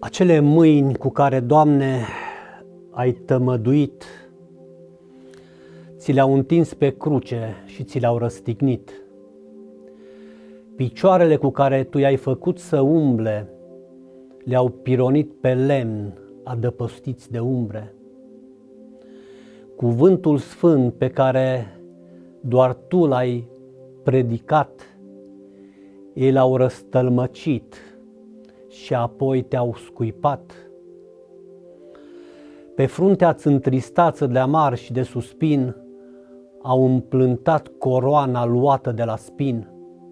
Acele mâini cu care, Doamne, ai tămăduit, ți le-au întins pe cruce și ți le-au răstignit. Picioarele cu care Tu i-ai făcut să umble, le-au pironit pe lemn adăpostiți de umbre. Cuvântul sfânt pe care doar Tu l-ai predicat, ei l-au răstălmăcit și apoi te-au scuipat. Pe fruntea-ți întristață de amar și de suspin, au împlântat coroana luată de la spin.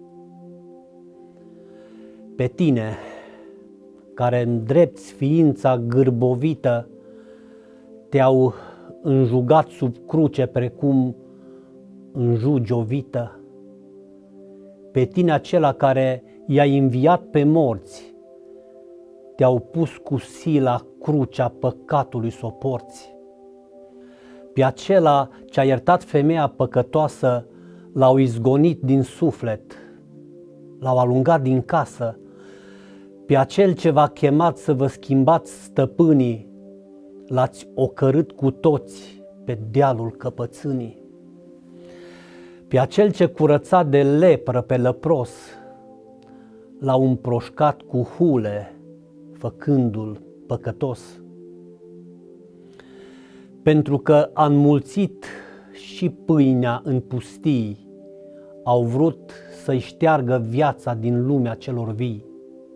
Pe tine, care îndrepți ființa gârbovită, te-au înjugat sub cruce precum înjugi o vită. Pe tine, acela care i-ai înviat pe morți, te-au pus cu sila crucea păcatului s-o porți. Pe acela ce-a iertat femeia păcătoasă, l-au izgonit din suflet, l-au alungat din casă. Pe acel ce v-a chemat să vă schimbați stăpânii, l-ați ocărât cu toți pe dealul căpățânii. Pe acel ce curăța de lepră pe lăpros, l-au împroșcat cu hule, făcându-l păcătos. Pentru că a înmulțit și pâinea în pustii, au vrut să-i șteargă viața din lumea celor vii.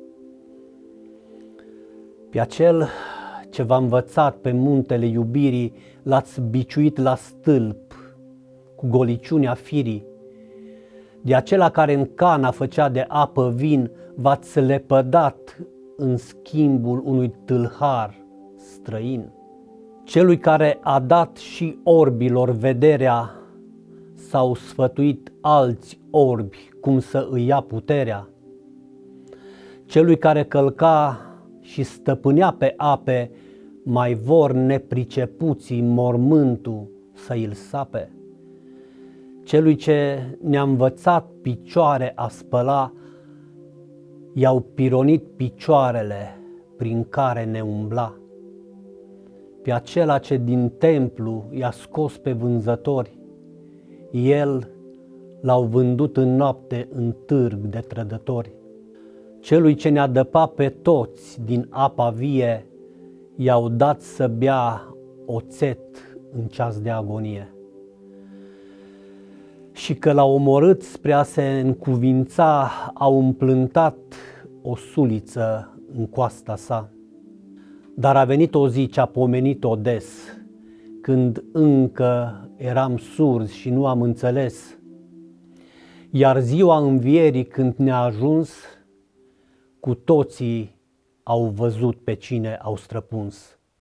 Pe acel ce v-a învățat pe muntele iubirii, l-ați biciuit la stâlp cu goliciunea firii. De acela care în cana făcea de apă vin, v-ați lepădat în schimbul unui tâlhar străin. Celui care a dat și orbilor vederea, s-au sfătuit alți orbi cum să îi ia puterea. Celui care călca și stăpânea pe ape, mai vor nepricepuții mormântul să îl sape. Celui ce ne-a învățat picioare a spăla, i-au pironit picioarele prin care ne umbla. Pe acela ce din templu i-a scos pe vânzători, el l-au vândut în noapte în târg de trădători. Celui ce ne-a dăpat pe toți din apa vie, i-au dat să bea oțet în ceas de agonie. Și că l-au omorât spre a se încuvința, au împlântat o suliță în coasta sa. Dar a venit o zi ce a pomenit-o des, când încă eram surzi și nu am înțeles. Iar ziua învierii când ne-a ajuns, cu toții au văzut pe cine au străpuns.